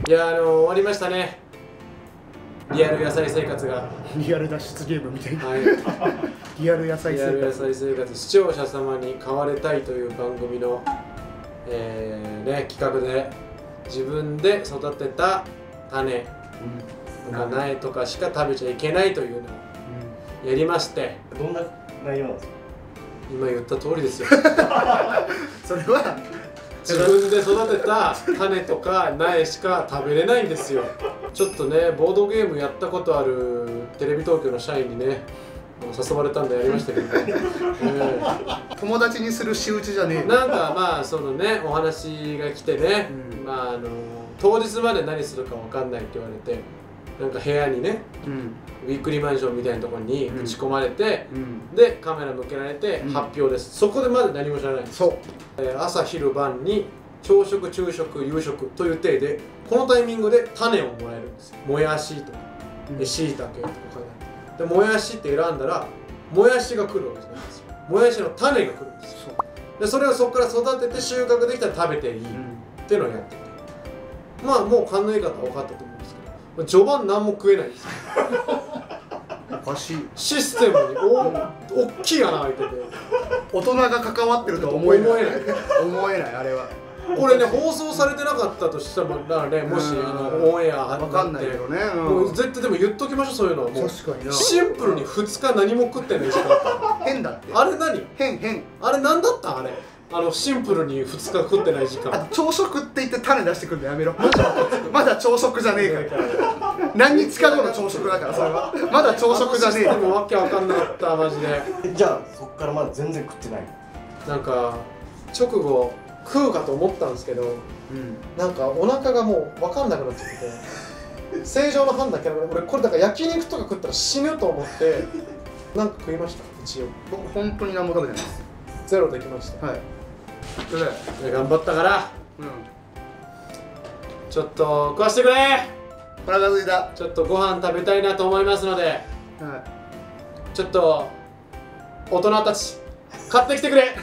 いや終わりましたね。リアル野菜生活が。 リアル脱出ゲームみたいな。 はい。 リアル野菜リアル野生活。 菜生活、視聴者様に買われたいという番組の、企画で自分で育てた種とか苗とかしか食べちゃいけないというのをやりまして、 どんな内容なんですか？ 今言った通りですよ。 それは自分で育てた種とか苗しか食べれないんですよ。ちょっとね、ボードゲームやったことあるテレビ東京の社員にね誘われたんでやりましたけどね。 友達にする仕打ちじゃねえ。 なんかまあそのね、お話が来てね、まあ当日まで何するか分かんないって言われて、なんか部屋にね、ウィークリーマンションみたいなところに打ち込まれて、でカメラ向けられて発表です。そこでまだ何も知らないんです。 そう。 朝昼晩に朝食昼食夕食という体で、このタイミングで種をもらえるんですよ。もやしとかしいたけとかで、もやしって選んだらもやしが来るわけじゃないんですよ。もやしの種が来るんですよ。でそれをそこから育てて収穫できたら食べていいっていうのをやってて、まあもう勘のいい方は分かったと思うんですけど、序盤何も食えないんですよ。 おかしい。 システムに大きい穴開いてて、 大人が関わってるとは思えない。思えないあれは。 これね、放送されてなかったとしたらね、もしオンエア分かんないけどね。 もう絶対でも言っときましょう。そういうのはもう確かにな。 シンプルに2日何も食ってない時間あった。 変だって。 あれ何？ 変。 あれ何だった？あれシンプルに2日食ってない時間。 あと朝食って言って種出してくるのやめろ。まだ朝食じゃねえから。何日か後の朝食だからそれは。まだ朝食じゃねえよ。 でもわけわかんなかったマジで。 じゃあそっからまだ全然食ってない。 なんか直後食うかと思ったんですけど、なんかお腹がもう分かんなくなっちゃってて、正常な判断けど、俺これだから焼肉とか食ったら死ぬと思ってなんか食いました。一応僕本当に何も食べてないです。 ゼロできました。 はい。 で頑張ったからちょっと食わしてくれ。 お腹空いた。 ちょっとご飯食べたいなと思いますので、 はちょっと大人たち買ってきてくれ。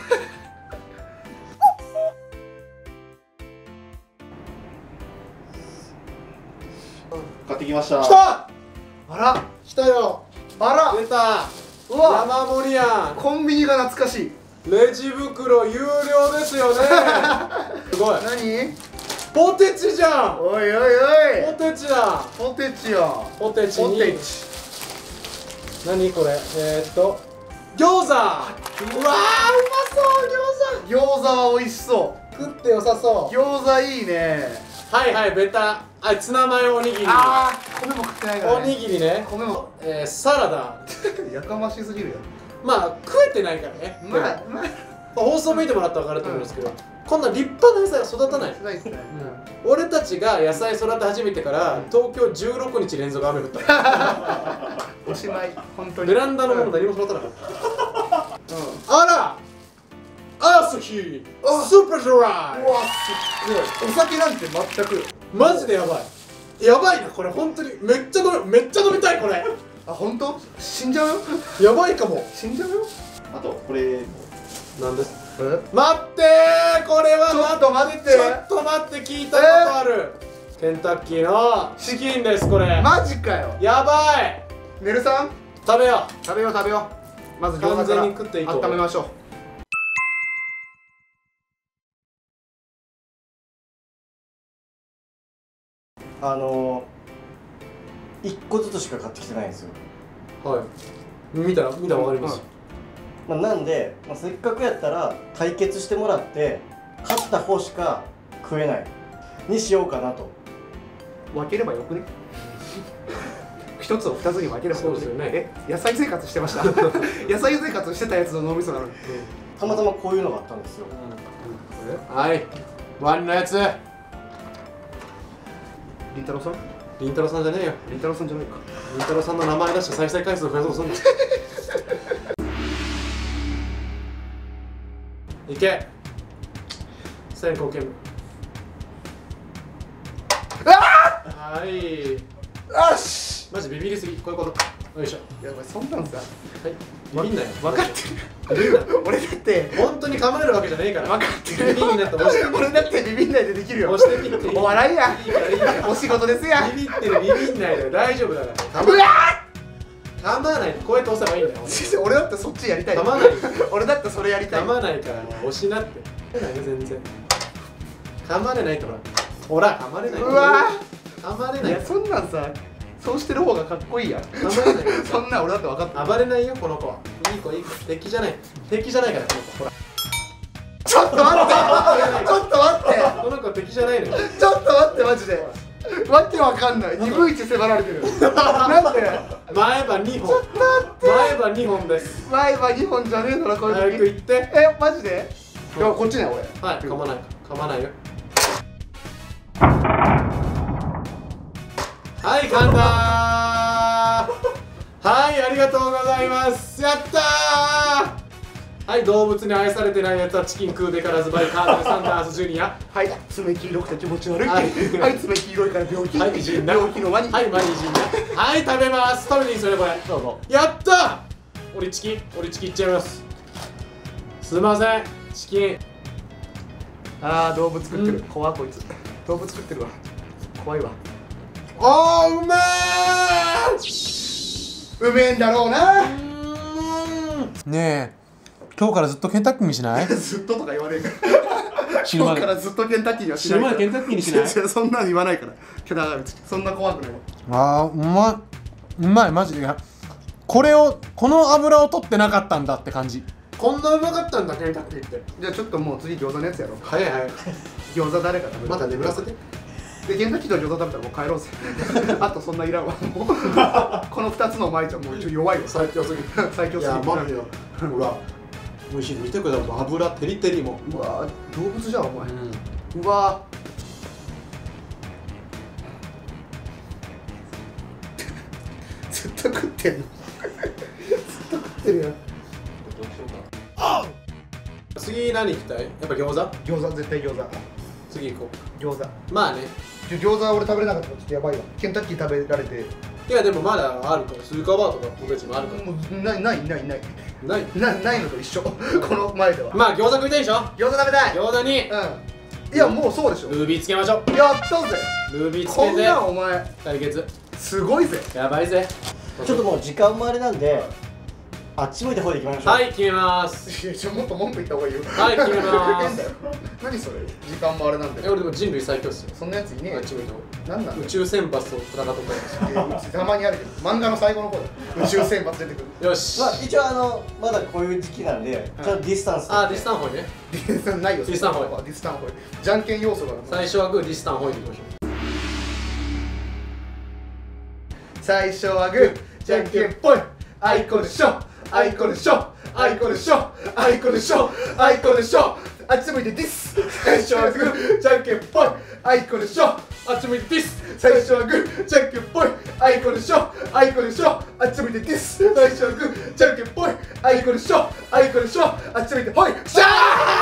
買ってきました。 来た。 あら、 来たよ。 あら、 出た。 うわ、 山盛りやん。 コンビニが懐かしい。 レジ袋有料ですよね。すごい。 何？ ポテチじゃん。 おいおいおい。 ポテチだ。 ポテチよ。 ポテチに。 ポテチ。 何これ？餃子。うわー、うまそう餃餃子は美味しそ子。食って良さそう。 餃子いいね。 はいはい、ベタ。ツナマヨおにぎり。 ああ、米も食ってないからね。 おにぎりね。 米も。 サラダ。 やかましすぎるよ。 まあ食えてないからね。 まあ放送見てもらったら分かると思うんですけど、こんな立派な野菜は育たない。 ないですね。 俺たちが野菜育て始めてから東京16日連続雨降った。 おしまい。本当に。 ベランダのもの何も育たなかった。あら、アースヒースーパードライ。 うわ、すごい。お酒なんて全く。 マジでやばい。やばいな、これ本当にめっちゃ飲みたいこれ。 あ、本当？死んじゃうよ。 やばいかも。 死んじゃうよ。 あとこれなんです。 え？ 待ってー、これはちょっと待って。 ちょっと待って、聞いたことある。ケンタッキーのチキンです、これ。 マジかよ。 やばい。 ネルさん、 食べよ食べよう食べよう。まず餃子完全からに食っていいと思う。 温めましょう。 1個ずつしか買ってきてないんですよ。 う。はい。見たらわかります。 なんで、せっかくやったら対決してもらって勝った方しか食えないにしようかなと。 分ければよくね。一つを二つに分ければよくね。 そうですよね。 野菜生活してました。野菜生活してたやつの脳みそなのに。 たまたまこういうのがあったんですよ。 はい。ワニのやつ。 りんたろーさん？ りんたろーさんじゃねえよ。 りんたろーさんじゃないか。 りんたろーさんの名前出して再生回数を増やそうとすんだ。いけ。先行剣。はい。 よし。 マジビビりすぎ。こういうこと。 よいしょ。 いやお前そんなんさ、 はいビビんなよ。 分かってる。俺だって本当に噛まれるわけじゃねえから。 分かってる。 ビビんなって押してみ俺だってビビんないでできるよ。 押してみていい。 お笑いや。 いいからいいから。 お仕事ですや。 ビビってるビビんないで大丈夫だから。 うわ噛まない。こうやって押せばいいんだよ。 ー俺だってそっちやりたい。 噛まない。 俺だってそれやりたい。 噛まないから押しなって。全然。噛まれないとほら噛まれない。 うわ噛まれない。 いやそんなんさ、そうしてる方がかっこいいやん。 噛まれない。 そんなん俺だって分かってる。 暴れないよこの子は。いい子いい子。敵じゃないからこの子。ほらちょっと待ってちょっと待ってこの子敵じゃないのよ。 ちょっと待ってマジでわけわかんない。2分1迫られてる。なんで前歯2本。 ちょっと待って前歯2本です。 前歯2本じゃねえだろこう早いう時。 く行って。 マジでいやこっちね俺。 はい噛まない噛まないよ。はい噛んだー。はいありがとうございます。やったー。はい動物に愛されてないやつはチキン食うべからずバイカーネル・サンダースジュニア。 はい爪黄色くて気持ち悪い。 ははいい爪黄色いから病気。 はい美人だ。 病気のワニ。 はいマニジンだ。はい食べます。食べていいですよねこれ。 どうぞ。 やったー。オリチキいっちゃいます。すいませんチキン。 動物食ってる。怖こいつ。動物食ってるわ。怖いわ。 おーうめうめえんだろうな。 ー。ねえ今日からずっとケンタッキーにしない？ ずっととか言わねえから死ぬまで今日からずっとケンタッキーにはしないから。 死ぬまでケンタッキーにしない？ 違うそんなの言わないからけどそんな怖くない。 あーうまいマジで。この油を取ってなかったんだって感じ。こんなうまかったんだケンタッキーって。 じゃあちょっともう次餃子のやつやろう。 早い早い。 餃子誰か食べる。 また眠らせて。 でケンタッキーと餃子食べたらもう帰ろうぜあとそんないらんわもうこの2つの前ちゃんもう弱いよ。 最強すぎる。 最強すぎる。 いや待ってよほら美味しい。見てください油テリテリも。 うわ動物じゃんお前。 うんうわずっと食ってんのずっと食ってるやん。 次何行きたい？やっぱ餃子？ 餃子絶対餃子。 次行こ餃子。 う。まあね。 餃子俺食べれなかったらちょっとやばいわ。ケンタッキー食べられていやでもまだあるから。スイカバーとかポテチもあるから。 もうないないのと一緒この前では。 まあ餃子食いたいでしょ。 餃子食べたい。 餃子にいやもうそうでしょ。 ルービーつけましょう。 やったぜ。 ルービーつこんけてなんお前対決。 すごいぜ。 やばいぜ。 ちょっともう時間もあれなんで、あっち向いてほいでいきましょう。 はい決めます。 いやもっと文句言った方がいいよ。 はい決めま変だよ。何それ時間もあれなんで。 俺でも人類最強っすよ。 そんなやついねえよあっ。ち向いてなんなんだよ。 宇宙選抜と戦っております。 たまにあるけど漫画の最後の方だよ。宇宙選抜出てくる。 よし。 まあ一応まだこういう時期なんで、ちゃんとディスタンスあディスタンホイね。 ないよ。 ディスタンホイディスタンホイ。じゃんけん要素が。 最初はグーディスタンホイでいきましょ最初はグーじゃんけんぽい。あいこでしょあいこでしょあいこでしょあいこでしょあいこでしょあっち向いてディス。最初はグーじゃんけんぽい。あいこでしょう。あっち向いてディス。 最初はグーじゃんけんぽい。あいこでしょあいこでしょあっち向いてディス。最初はグーじゃんけんぽい。あいこでしょあいこでしょあっち向いてほい。シャ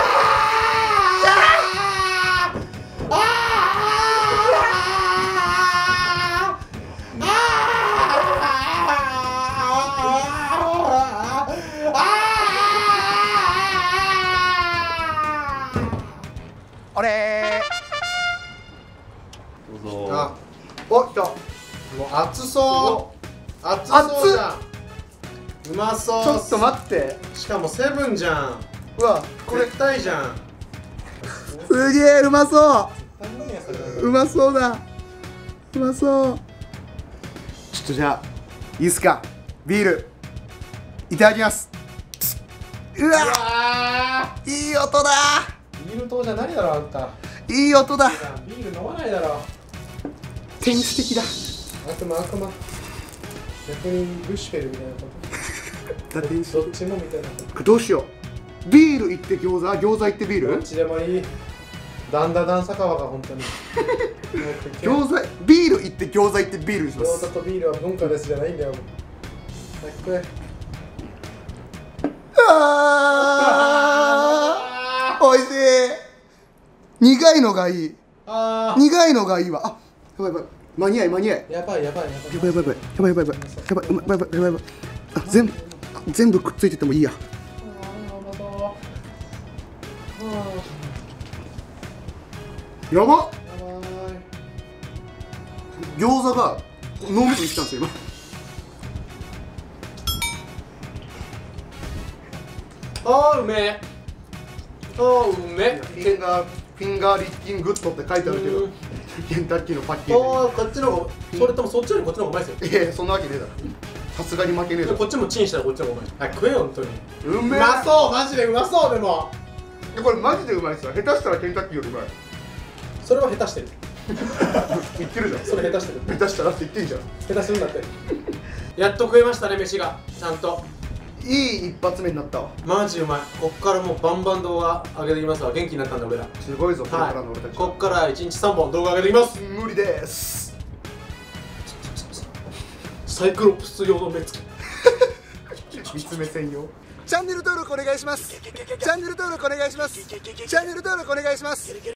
どうぞ。 あお来た。 もう熱そう熱そうじゃん。うまそう。 ちょっと待って。 しかもセブンじゃん。 うわこれ痛いじゃん。 すげえうまそううまそうだうまそう。ちょっとじゃあいいっすか。ビールいただきます。うわいい音だ。 ビール糖じゃないだろあんた。 いい音だ。 ビール飲まないだろ。 天使的だ。 悪魔逆にルシフェルみたいなことだ天使どっちもみたいなこどうしよう。ビール行って餃子餃子行ってビールとどっちでもいい。だん坂川が本当に餃子ビール行って餃子行ってビールにしま餃す。 子とビールは文化ですじゃないんだよ。早く食え。 あーおいしい。苦いのがいい。 あ苦いのがいいわ。あやばいやばい。 間に合い間に合い。 やばいやばいやばいやばいやばいやばいやばいやばいやばいやばいやばいやばいやばい。あ、全部くっついててもいいや。やばっ。餃子が脳みそに来たんですよ今。 あーうめえ。あーうめえ。 フィンガーリッキングッドって書いてあるけど、ケンタッキーのパッケージ。 ああこっちの方が、それともそっちよりこっちの方がうまいですよ。 いやそんなわけねえだろ。さすがに負けねえだろ。 こっちもチンしたらこっちの方がうまい。はい食えよ本当に。 うめえ。 うまそうマジでうまそうでも。 これマジでうまいっすよ。下手したらケンタッキーよりうまい。 それは下手してる。 言ってるじゃん。 それ下手してる。 下手したらって言ってんじゃん。 下手するんだって。やっと食えましたね飯がちゃんと。 いい一発目になったわ。 マジうまい。こっからもうバンバン動画上げていきますわ。元気になったんだ俺ら。 すごいぞこれはいからの俺たち。 こっから1日3本動画上げていきます。 無理です。 サイクロプス用の目つき。 見つめ専用。 チャンネル登録お願いします。チャンネル登録お願いします。チャンネル登録お願いします。